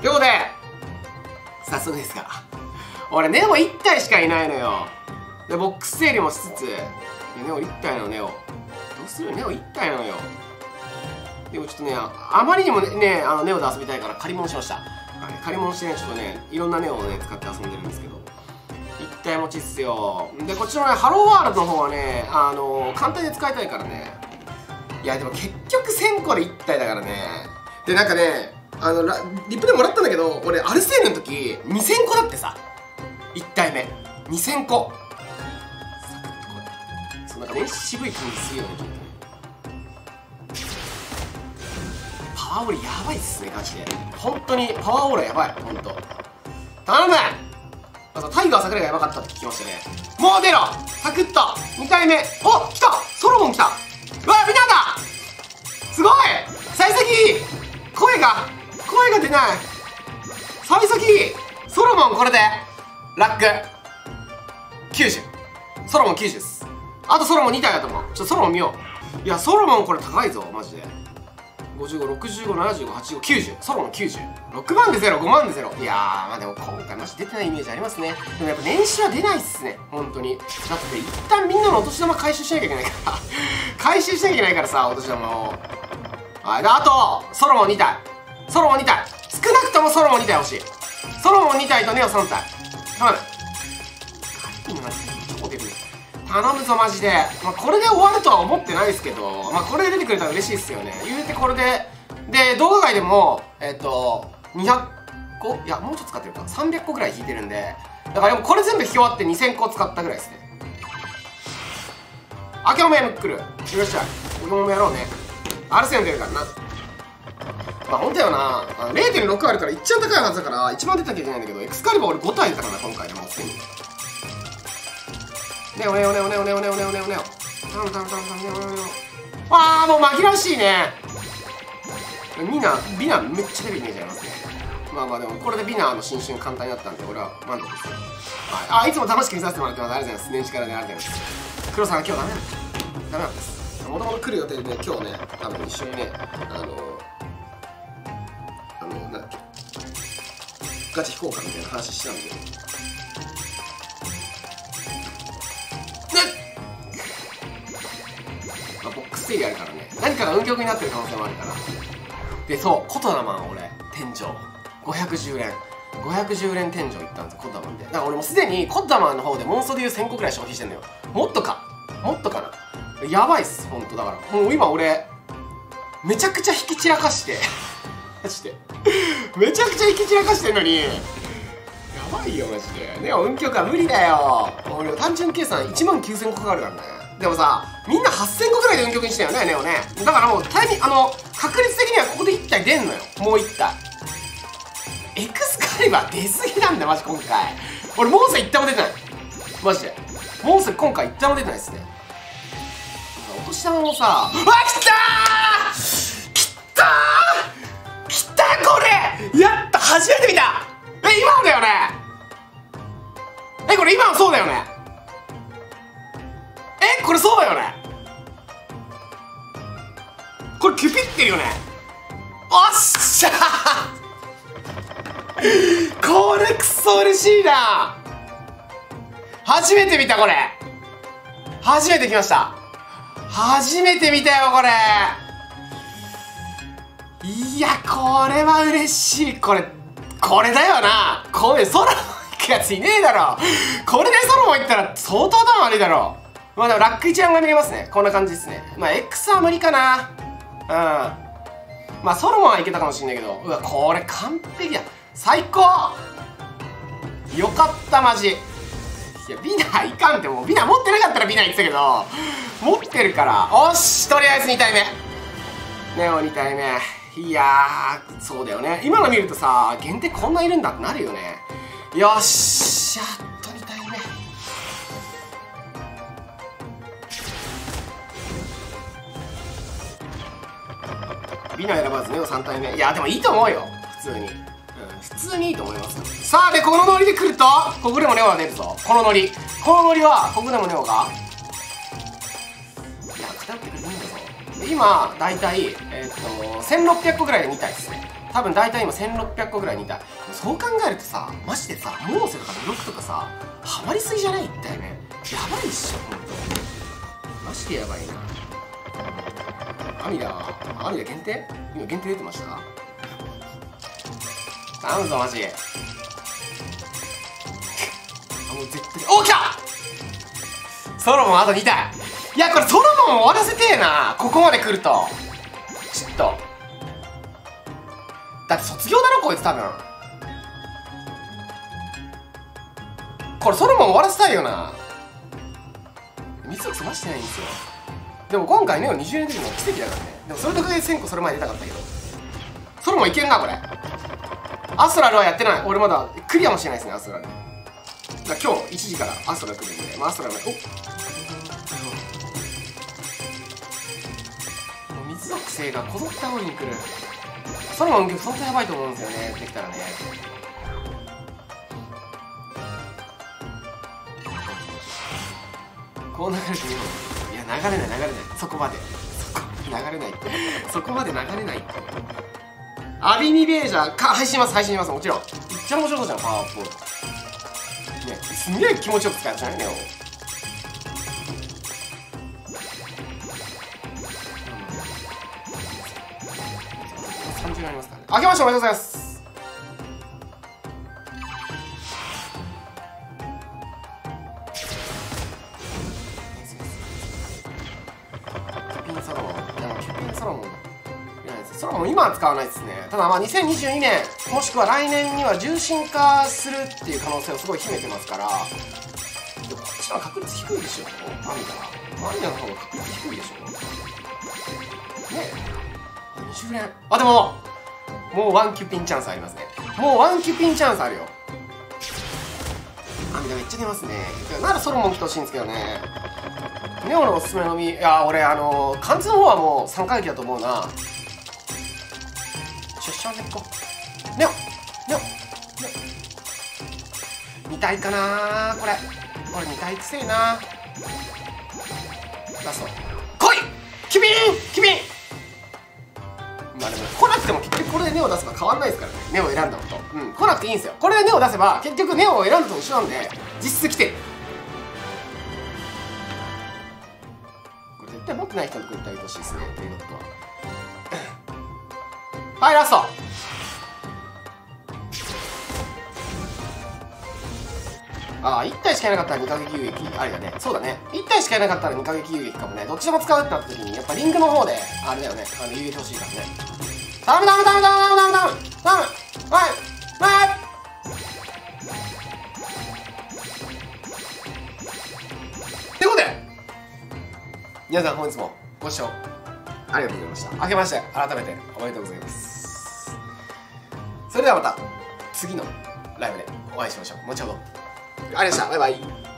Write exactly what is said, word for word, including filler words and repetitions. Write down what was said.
ということで早速ですが、俺ネオいったいしかいないのよ。でボックス整理もしつつ、ネオいったいなの。ネオどうする？ネオいったいなのよ。でもちょっとね、あまりにもね、あのネオで遊びたいから借り物しました。借り物してね、ちょっとね、いろんなネオをね使って遊んでるんですけど、一体持ちっすよ。でこっちのねハローワールドの方はね、あのー、簡単に使いたいからね。いやでも結局せんこでいったいだからね。でなんかね、あのリップでもらったんだけど、俺アルセーヌの時にせんこだってさ、いったいめにせんこ。そうなんかね、渋い感じするよね。パワーオーラやばいっすね、ガチで。本当にパワーオーラやばい、本当。頼む。あとタイガー桜がやばかったって聞きましたね。もう出ろ。サクッとにかいめ。お、来た。ソロモン来た。うわ、みんなだ。すごい。幸先声が声が出ない。幸先ソロモンこれでラックきゅうじゅう。ソロモンきゅうじゅうです。あとソロモンにたいだと思う。ちょっとソロモン見よう。いやソロモンこれ高いぞマジで。ごじゅうご、ろくじゅうご、ななじゅうご、はちじゅうご、きゅうじゅう。ソロモンきゅうじゅう。ろくまんでゼロ、ごまんでゼロ。いやー、まあでも今回マジ出てないイメージありますね。でもやっぱ年始は出ないっすね、本当に。だって一旦みんなのお年玉回収しなきゃいけないから回収しなきゃいけないからさ、お年玉を。はい、であとソロモンにたい。ソロモンにたい。少なくともソロモンにたい欲しい。ソロモンにたいとネオさんたい。頼む。超出るね。頼むぞマジで。まあこれで終わるとは思ってないですけど、まあこれで出てくれたら嬉しいっすよね。言うてこれでで動画外でもえっとにひゃっこ、いやもうちょっと使ってるか、さんびゃっこぐらい引いてるんで、だからでもこれ全部引き終わってにせんこ使ったぐらいですね。あけもめ来る。よっしゃ、あけもめやろうね。アルセン出るからな。まあほんとよな、あの れいてんろく あるから一番高いはずだから一番出たきゃいけないんだけど、エクスカリバー俺ごたい出たからな今回でもうすでに。ネオネオネオネオネオネオネオネオネオ。頼む頼む頼む頼むネオネオネオ。ああもう紛らわしいね。ミナ、ビナめっちゃ出るイメージありますね。まあまあでもこれでビナの新春簡単になったんで俺は満足ですよ。はい、あ、いつも楽しく見させてもらってます。ありがとうございます。年始からね、ありがとうございます。黒さん今日ダメだったダメなんです。もともと来る予定でね、今日ね多分一緒にね、あのあのなんだっけガチ飛行かみたいな話してたんでね。まあボックス整理あるからね、何かが運極になってる可能性もあるから。でそう、コトダマン俺天井ごひゃくじゅうれんごひゃくじゅうれん天井いったんですよ、コトダマンで。だから俺もうすでにコトダマンの方でモンストでいうせんこぐらい消費してんのよ。もっとかもっとかな、やばいっすほんと。だからもう今俺めちゃくちゃ引き散らかしてマジでめちゃくちゃ引き散らかしてんのにやばいよマジで。ね、運極は無理だよ。俺単純計算いちまんきゅうせんこかかるからね。でもさ、みんなはっせんこぐらいで運極にしたよね、ネオね。だからもうタイミング、あの確率的にはここでいったい出んのよ。もういったいエクスカリバー出すぎなんだマジ今回。俺モンスターいったも出てないマジで。モンスター今回いったも出てないですね。お年玉もさ、あっきたーきたーきたーこれやった、初めて見た。え、今のだよね。え、これ今のそうだよね。え、これそうだよね。これキュピってるよね。おっしゃーこれクソ嬉しいな。初めて見たこれ。初めて来ました。初めて見たよこれ。いやこれは嬉しい。これこれだよな。これソロモン行くやついねえだろ。これでソロモン行ったら相当頭悪いだろ。まあでもラック一覧が見れますね。こんな感じですね。まあ X は無理かな。うん、まあソロモンはいけたかもしんないけど、うわこれ完璧だ。最高よかったマジ。いやビナいかんって。もうビナ持ってなかったらビナ言ってたけど持ってるから。おし、とりあえずにたいめネオにたいめ。いやーそうだよね。今の見るとさ、限定こんないるんだってなるよね。よっしゃ、やっとにたいめ。ビナ選ばずネオさんたいめ。いやでもいいと思うよ普通に、うん、普通にいいと思います。さあでこのノリで来るとここでもネオが出るぞ。このノリこのノリはここでもネオがいやくたってくるんだぞ。で今だいたいえっとせんろっぴゃっこぐらいでにたいですね。 多分大体今せんろっぴゃっこぐらいにいた。そう考えるとさ、マジでさ、モーセとかブロックとかさ、ハマりすぎじゃないってね。やばいっしょ、ほんと。マジでやばいな。アミダ、アミダ限定？今限定出てました？頼むぞ、マジ。あ、もう絶対。お、来た！ソロモンあとに体。いや、これソロモン終わらせてえな、ここまで来ると。ちょっと。だって卒業だろ、こいつ多分。これソロモン終わらせたいよな。水を済ましてないんですよ。でも今回ネオにじゅうねん出るの奇跡だからね。でもそれとかでせんこそれ前出たかったけど、ソロモンいけんなこれ。アストラルはやってない。俺まだクリアもしてないですね、アストラル。だから今日いちじからアストラル来るんで、まあ、アストラルおっ、水属性がこぞって煽りに来る。ソロモン運極相当やばいと思うんですよね、できたらね。こう流れてみる。いや、流れない流れない、そこまでそこ流れないってそこまで流れないって。アビミベージャーか配信します、配信します、もちろん。一番面白そうじゃん、パワーアップボールね。すげえ気持ちよく使えちゃうね、ネオ。さんじゅうありますからね。あけましておめでとうございます。ソロモン今は使わないですね。ただまあにせんにじゅうにねんもしくは来年には重心化するっていう可能性をすごい秘めてますから、でもこっちの確率低いでしょ。アミダアミダの方が確率低いでしょね。にじゅう連。あ、でももうワンキュピンチャンスありますね。もうワンキュピンチャンスあるよ。アミダめっちゃ出ますね。ならソロモン来てほしいんですけどね。ネオのおすすめのみ、いや俺あの貫通の方はもうさん回忌だと思うな。出社でいこう。ネオネオネオに体かなこれ。これに体くせえな。ラスト来いキビンキビン。まあでも来なくても結局これでネオ出せば変わんないですからね。ネオ選んだのと、うん、来なくていいんですよ。これでネオ出せば結局ネオを選んだと一緒なんで、実質来てる。これ絶対持ってない人のとこ行ってあげてほしいですね、ペイロットは。はい、ラスト。ああ、いち体しかいなかったらに過激遊撃ありだね。そうだね、いち体しかいなかったらに過激遊撃かもね。どっちでも使うってなった時にやっぱリンクの方であれだよね、あの遊撃欲しいからね。ダメダメダメダメダメダメダメダメはいはいってことで、皆さん本日もご視聴ありがとうございました。明けまして改めておめでとうございます。それではまた次のライブでお会いしましょう。後ほど。ありがとうございました。バイバイ。